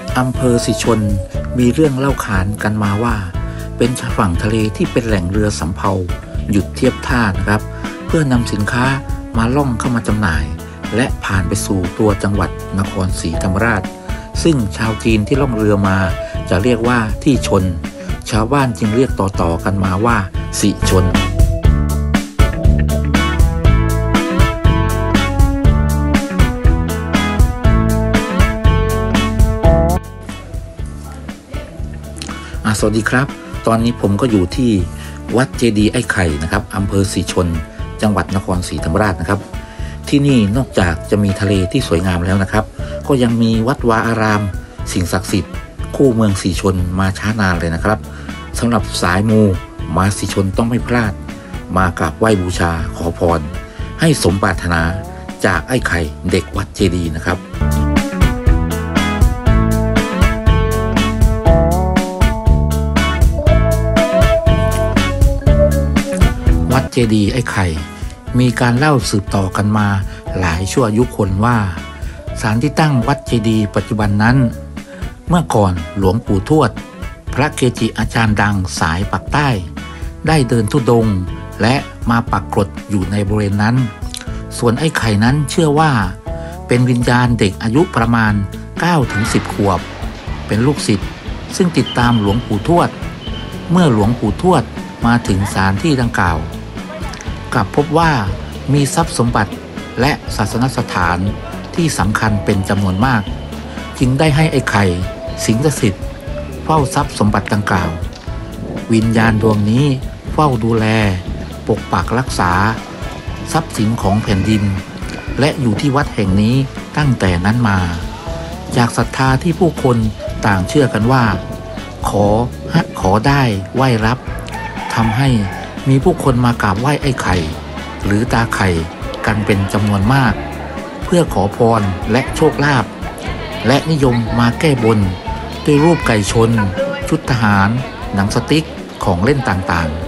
อำเภอสิชนมีเรื่องเล่าขานกันมาว่าเป็นฝั่งทะเลที่เป็นแหล่งเรือสำเภาหยุดเทียบท่านะครับเพื่อนำสินค้ามาล่องเข้ามาจำหน่ายและผ่านไปสู่ตัวจังหวัดนครศรีธรรมราชซึ่งชาวจีนที่ล่องเรือมาจะเรียกว่าที่ชนชาวบ้านจึงเรียกต่อๆกันมาว่าสิชนสวัสดีครับตอนนี้ผมก็อยู่ที่วัดเจดีย์ไอ้ไข่นะครับอำเภอศรีชนจังหวัดนครศรีธรรมราชนะครับที่นี่นอกจากจะมีทะเลที่สวยงามแล้วนะครับก็ยังมีวัดวาอารามสิ่งศักดิ์สิทธิ์คู่เมืองศรีชนมาช้านานเลยนะครับสำหรับสายมูมาศรีชนต้องไม่พลาดมากราบไหว้บูชาขอพรให้สมปรารถนาจากไอ้ไข่เด็กวัดเจดีย์นะครับวัดเจดีย์ไอ้ไข่มีการเล่าสืบต่อกันมาหลายชั่วอายุคนว่าศาลที่ตั้งวัดเจดีย์ปัจจุบันนั้นเมื่อก่อนหลวงปู่ทวดพระเกจิอาจารย์ดังสายปากใต้ได้เดินธุดงค์และมาปักกรดอยู่ในบริเวณนั้นส่วนไอ้ไข่นั้นเชื่อว่าเป็นวิญญาณเด็กอายุประมาณ 9-10 ขวบเป็นลูกศิษย์ซึ่งติดตามหลวงปู่ทวดเมื่อหลวงปู่ทวดมาถึงศาลที่ดังกล่าวกลับพบว่ามีทรัพย์สมบัติและศาสนสถานที่สำคัญเป็นจำนวนมากจึงได้ให้ไอ้ไข่สิงสถิตเฝ้าทรัพย์สมบัติดังกล่าววิญญาณดวงนี้เฝ้าดูแลปกปักรักษาทรัพย์สินของแผ่นดินและอยู่ที่วัดแห่งนี้ตั้งแต่นั้นมาจากศรัทธาที่ผู้คนต่างเชื่อกันว่าขอได้ไหว้รับทำให้มีผู้คนมากราบไหว้ไอ้ไข่หรือตาไข่กันเป็นจำนวนมากเพื่อขอพรและโชคลาภและนิยมมาแก้บนด้วยรูปไก่ชนชุดทหารหนังสติ๊กของเล่นต่างๆ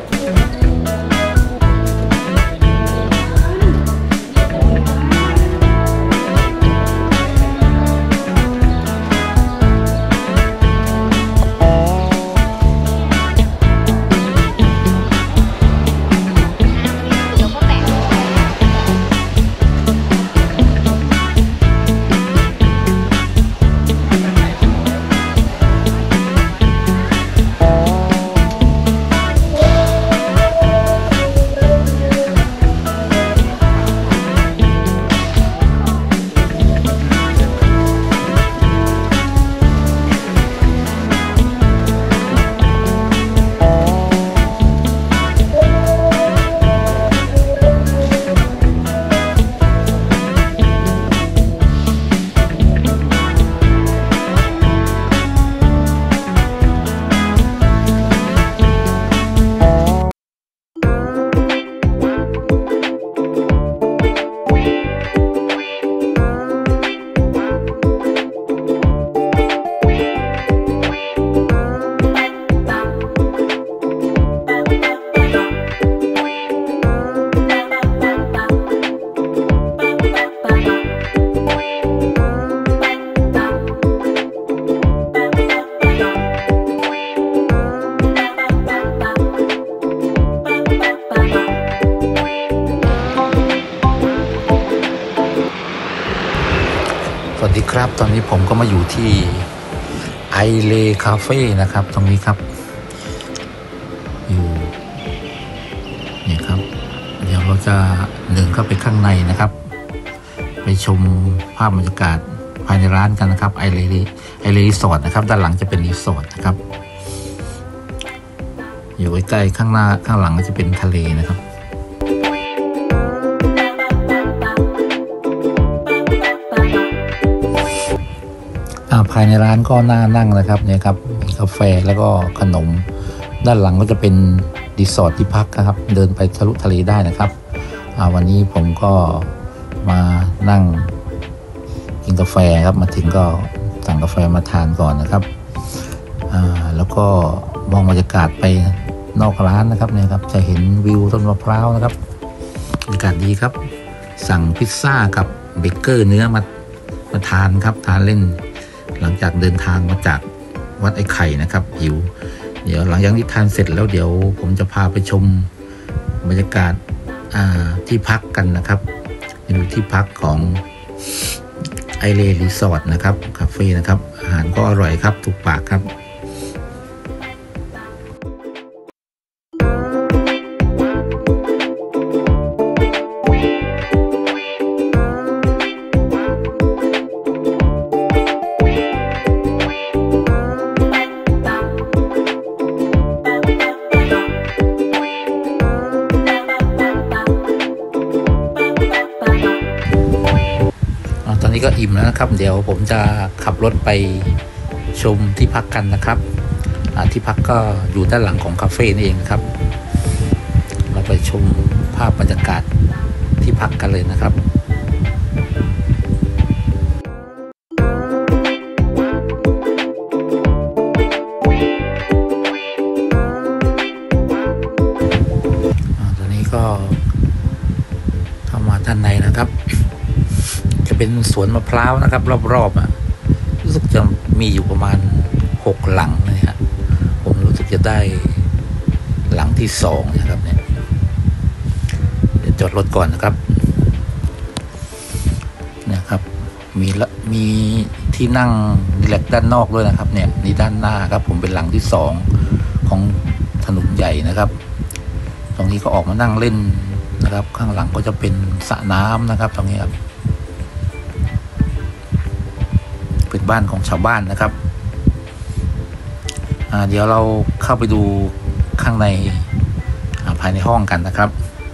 สวัสดีครับตอนนี้ผมก็มาอยู่ที่ไอเลคาเฟ่นะครับตรงนี้ครับอยู่นี่ครับเดี๋ยวเราจะเดินเข้าไปข้างในนะครับไปชมภาพบรรยากาศภายในร้านกันนะครับไอเลรีสอร์ทนะครับด้านหลังจะเป็นรีสอร์ทนะครับอยู่ใกล้ๆข้างหน้าข้างหลังก็จะเป็นทะเลนะครับภายในร้านก็น่านั่งนะครับเนี่ยครับมีกาแฟแล้วก็ขนมด้านหลังก็จะเป็นรีสอร์ทที่พักนะครับเดินไปทะลุทะเลได้นะครับวันนี้ผมก็มานั่งกินกาแฟครับมาถึงก็สั่งกาแฟมาทานก่อนนะครับแล้วก็มองบรรยากาศไปนอกร้านนะครับเนี่ยครับจะเห็นวิวต้นมะพร้าวนะครับบรรยากาศดีครับสั่งพิซซ่ากับเบเกอร์เนื้อมาทานครับทานเล่นหลังจากเดินทางมาจากวัดไอ้ไข่นะครับหิวเดี๋ยวหลังจากที่ทานเสร็จแล้วเดี๋ยวผมจะพาไปชมบรรยากาศที่พักกันนะครับอยู่ที่พักของไอเลรีสอร์ทนะครับคาเฟ่นะครับอาหารก็อร่อยครับถูกปากครับตอนนี้ก็อิ่มแล้วนะครับเดี๋ยวผมจะขับรถไปชมที่พักกันนะครับที่พักก็อยู่ด้านหลังของคาเฟ่นี่เองครับเราไปชมภาพบรรยากาศที่พักกันเลยนะครับตอนนี้ก็เข้ามาด้านในนะครับจะเป็นสวนมะพร้าวนะครับรอบๆรู้สึกจะมีอยู่ประมาณ6หลังนะฮะผมรู้สึกจะได้หลังที่2นะครับเนี่ยเดี๋ยวจอดรถก่อนนะครับนะครับมีที่นั่งรีแลกซ์ด้านนอกด้วยนะครับเนี่ยนี่ด้านหน้าครับผมเป็นหลังที่2ของถนนใหญ่นะครับตรงนี้ก็ออกมานั่งเล่นนะครับข้างหลังก็จะเป็นสระน้ำนะครับตรงนี้ครับเป็นบ้านของชาวบ้านนะครับเดี๋ยวเราเข้าไปดูข้างในภายในห้องกันนะครับ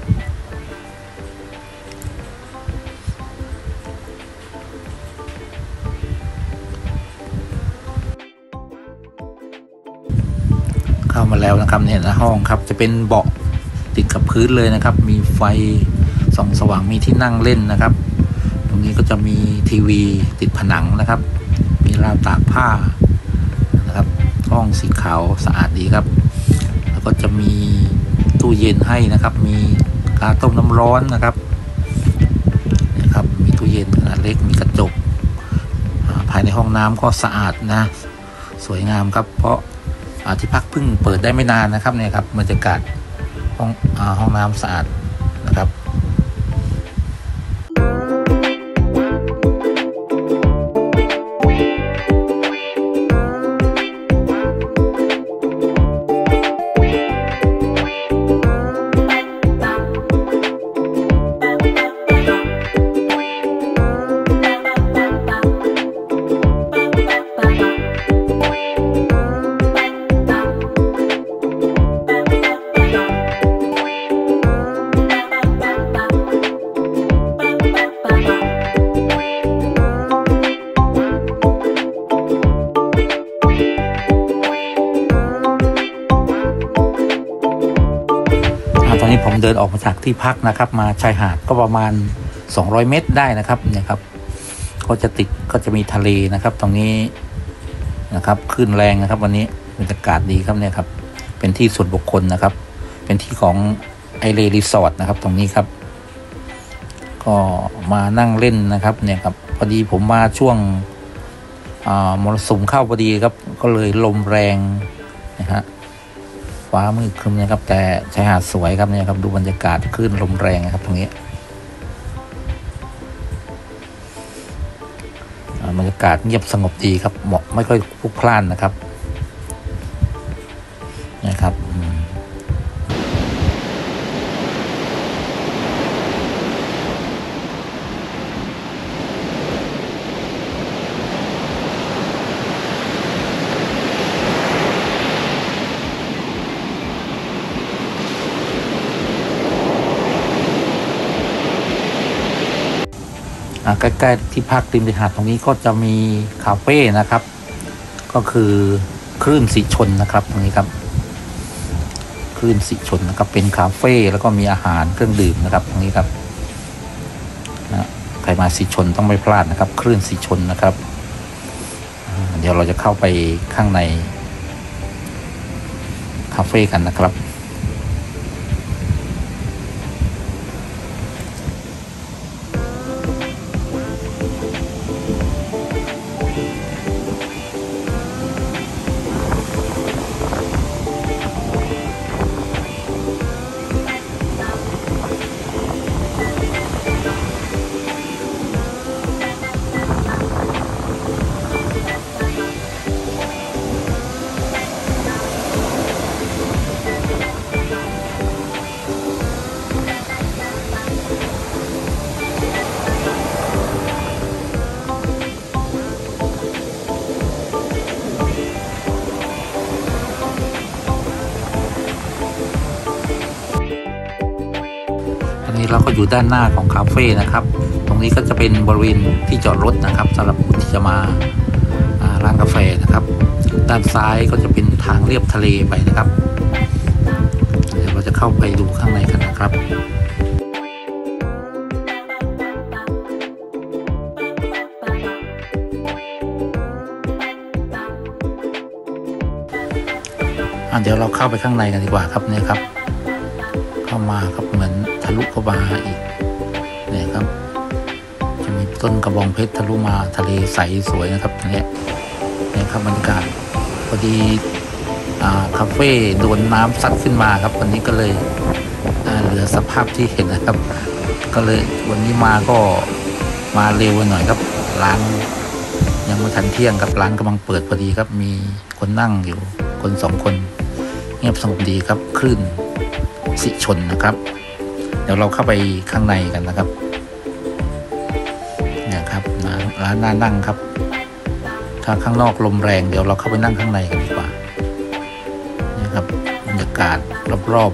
เข้ามาแล้วนะครับเนี่ยนะห้องครับจะเป็นเบาะติดกับพื้นเลยนะครับมีไฟส่องสว่างมีที่นั่งเล่นนะครับตรงนี้ก็จะมีทีวีติดผนังนะครับมีราวตากผ้านะครับห้องสีขาวสะอาดดีครับแล้วก็จะมีตู้เย็นให้นะครับมีกาต้มน้ำร้อนนะครับนะครับมีตู้เย็นขนาดเล็กมีกระจกภายในห้องน้ำก็สะอาดนะสวยงามครับเพราะที่พักเพิ่งเปิดได้ไม่นานนะครับเนี่ยครับบรรยากาศห้องน้ำสะอาดนะครับตอนนี้ผมเดินออกมาจากที่พักนะครับมาชายหาดก็ประมาณ200 เมตรได้นะครับเนี่ยครับก็จะมีทะเลนะครับตรงนี้นะครับคลื่นแรงนะครับวันนี้บรรยากาศดีครับเนี่ยครับเป็นที่ส่วนบุคคลนะครับเป็นที่ของไอเลรีสอร์ทนะครับตรงนี้ครับก็มานั่งเล่นนะครับเนี่ยครับพอดีผมมาช่วงมรสุมเข้าพอดีครับก็เลยลมแรงนะฮะฟ้ามืดครึ้มนะครับแต่ชายหาดสวยครับเนี่ยครับดูบรรยากาศคลื่นลมแรงนะครับตรงนี้บรรยากาศเงียบสงบดีครับเหมาะไม่ค่อยพลุกพล่านนะครับนะครับใกล้ๆที่พักริมหาดตรงนี้ก็จะมีคาเฟ่นะครับก็คือคลื่นสีชนนะครับตรงนี้ครับคลื่นสีชนนะครับเป็นคาเฟ่แล้วก็มีอาหารเครื่องดื่มนะครับตรงนี้ครับใครมาสีชนต้องไม่พลาดนะครับคลื่นสีชนนะครับเดี๋ยวเราจะเข้าไปข้างในคาเฟ่กันนะครับเราก็อยู่ด้านหน้าของคาเฟ่นะครับตรงนี้ก็จะเป็นบริเวณที่จอดรถนะครับสำหรับผู้ที่จะมาร้านกาแฟนะครับด้านซ้ายก็จะเป็นทางเลียบทะเลไปนะครับเดี๋ยวเราจะเข้าไปดูข้างในกันนะครับเดี๋ยวเราเข้าไปข้างในกันดีกว่าครับเนี่ยครับเข้ามาครับเหมือนทะลุเข้ามาอีกเนี่ยครับจะมีต้นกระบองเพชรทะลุมาทะเลใสสวยนะครับเนี่ยครับบรรยากาศพอดีคาเฟ่โดนน้ำซัดขึ้นมาครับวันนี้ก็เลยเหลือสภาพที่เห็นนะครับก็เลยวันนี้ก็มาเร็วหน่อยครับร้านยังไม่ทันเที่ยงครับร้านกำลังเปิดพอดีครับมีคนนั่งอยู่คน2 คนเงียบสงบดีครับคลื่นสิชนนะครับเดี๋ยวเราเข้าไปข้างในกันนะครับเนี่ยครับร้านน่านั่งครับถ้าข้างนอกลมแรงเดี๋ยวเราเข้าไปนั่งข้างในกันดีกว่านี่ครับบรรยากาศรอบ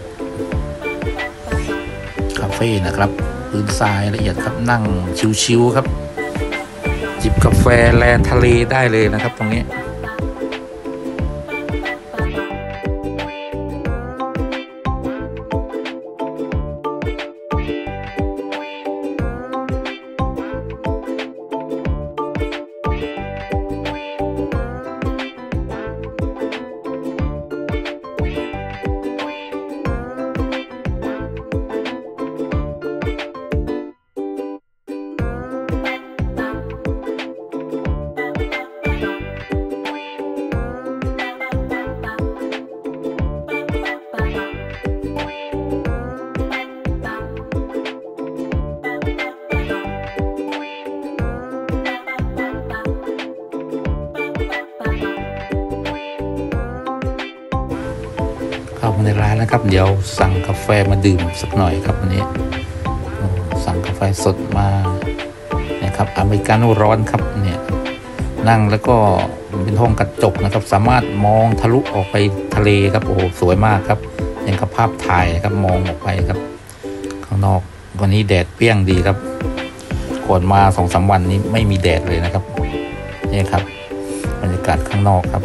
ๆคาเฟ่นะครับพื้นทรายละเอียดครับนั่งชิวๆครับจิบกาแฟแลทะเลได้เลยนะครับตรงนี้เข้ามาในร้านนะครับเดี๋ยวสั่งกาแฟมาดื่มสักหน่อยครับวันนี้สั่งกาแฟสดมานะครับอเมริกาโน่ร้อนครับเนี่ยนั่งแล้วก็เป็นห้องกระจกนะครับสามารถมองทะลุออกไปทะเลครับโอ้สวยมากครับอย่างกับภาพถ่ายครับมองออกไปครับข้างนอกวันนี้แดดเปรี้ยงดีครับก่อนมา 2-3 วันนี้ไม่มีแดดเลยนะครับนี่ครับบรรยากาศข้างนอกครับ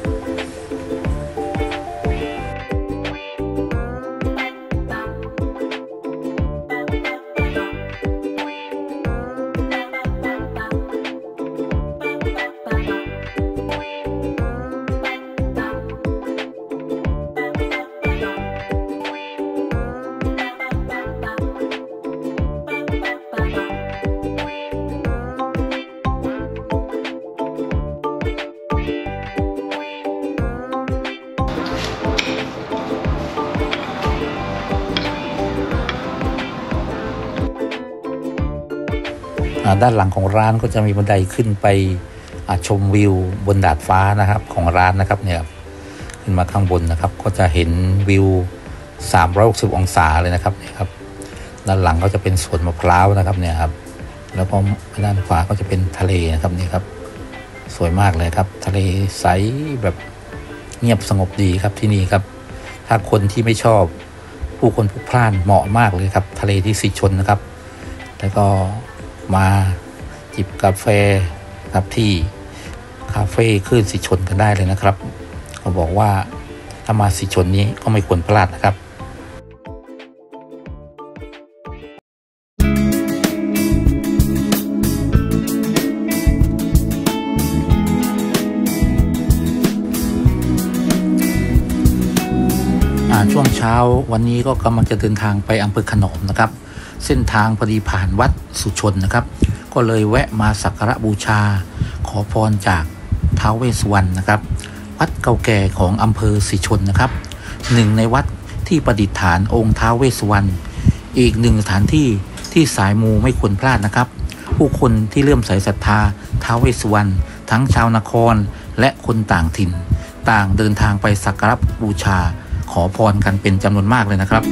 ด้านหลังของร้านก็จะมีบันไดขึ้นไปชมวิวบนดาดฟ้านะครับของร้านนะครับเนี่ยขึ้นมาข้างบนนะครับก็จะเห็นวิว360 องศาเลยนะครับเนี่ยครับด้านหลังก็จะเป็นสวนมะพร้าวนะครับเนี่ยครับแล้วก็ด้านขวาก็จะเป็นทะเลนะครับนี่ครับสวยมากเลยครับทะเลใสแบบเงียบสงบดีครับที่นี่ครับถ้าคนที่ไม่ชอบผู้คนพลุกพล่านเหมาะมากเลยครับทะเลที่สีชนนะครับแล้วก็มาจิบกาแฟครับที่คาเฟ่คลื่นสีชนกันได้เลยนะครับเขาบอกว่าถ้ามาสีชนนี้ก็ไม่ควรพลาดนะครับช่วงเช้าวันนี้ก็กำลังจะเดินทางไปอำเภอขนอมนะครับเส้นทางพอดีผ่านวัดสุชนนะครับก็เลยแวะมาสักการะบูชาขอพรจากท้าวเวสสุวรรณนะครับวัดเก่าแก่ของอำเภอศรีชนนะครับหนึ่งในวัดที่ประดิษฐานองค์ท้าวเวสสุวรรณอีกหนึ่งสถานที่ที่สายมูไม่ควรพลาดนะครับผู้คนที่เลื่อมใสศรัทธาท้าวเวสสุวรรณทั้งชาวนครและคนต่างถิ่นต่างเดินทางไปสักการะบูชาขอพรกันเป็นจำนวนมากเลยนะครับ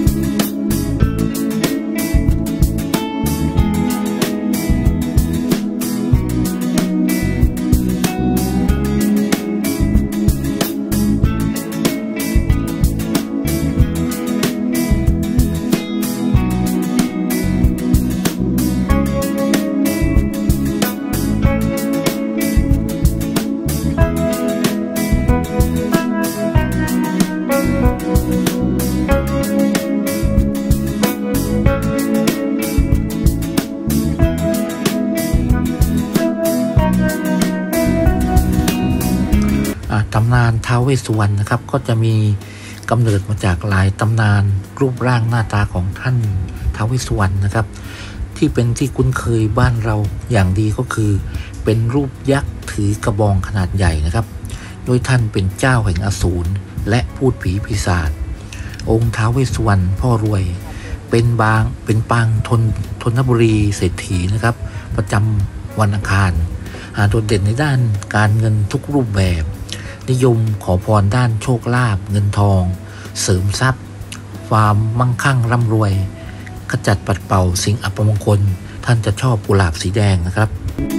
ตำนานท้าวเวสสุวรรณนะครับก็จะมีกำเนิดมาจากหลายตำนานรูปร่างหน้าตาของท่านท้าวเวสสุวรรณนะครับที่เป็นที่คุ้นเคยบ้านเราอย่างดีก็คือเป็นรูปยักษ์ถือกระบองขนาดใหญ่นะครับโดยท่านเป็นเจ้าแห่งอสูรและพูดผีปีศาจองค์ท้าวเวสสุวรรณพ่อรวยเป็นปางธนบุรีเศรษฐีนะครับประจำวันอังคารโดดเด่นในด้านการเงินทุกรูปแบบนิยมขอพรด้านโชคลาภเงินทองเสริมทรัพย์ความมั่งคั่งร่ำรวยขจัดปัดเป่าสิ่งอัปมงคลท่านจะชอบกุหลาบสีแดงนะครับ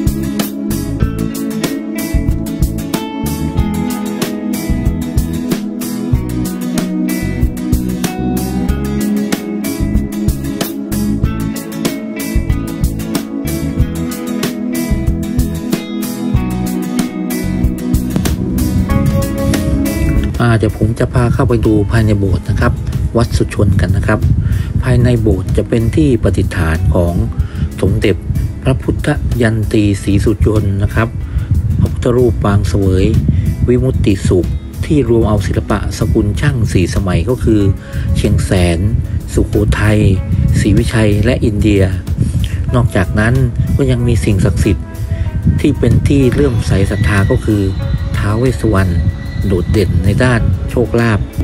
เดี๋ยวผมจะพาเข้าไปดูภายในโบสถ์นะครับวัดสุชนกันนะครับภายในโบสถ์จะเป็นที่ประดิษฐานของสมเด็จพระพุทธยันตีศรีสุชนนะครับพระพุทธรูปปางเสวยวิมุตติสุขที่รวมเอาศิลปะสกุลช่าง4สมัยก็คือเชียงแสนสุโขทัยศรีวิชัยและอินเดียนอกจากนั้นก็ยังมีสิ่งศักดิ์สิทธิ์ที่เป็นที่เลื่อมใสศรัทธาก็คือท้าวเวสสุวรรณโดดเด่นในด้านโชคลาภ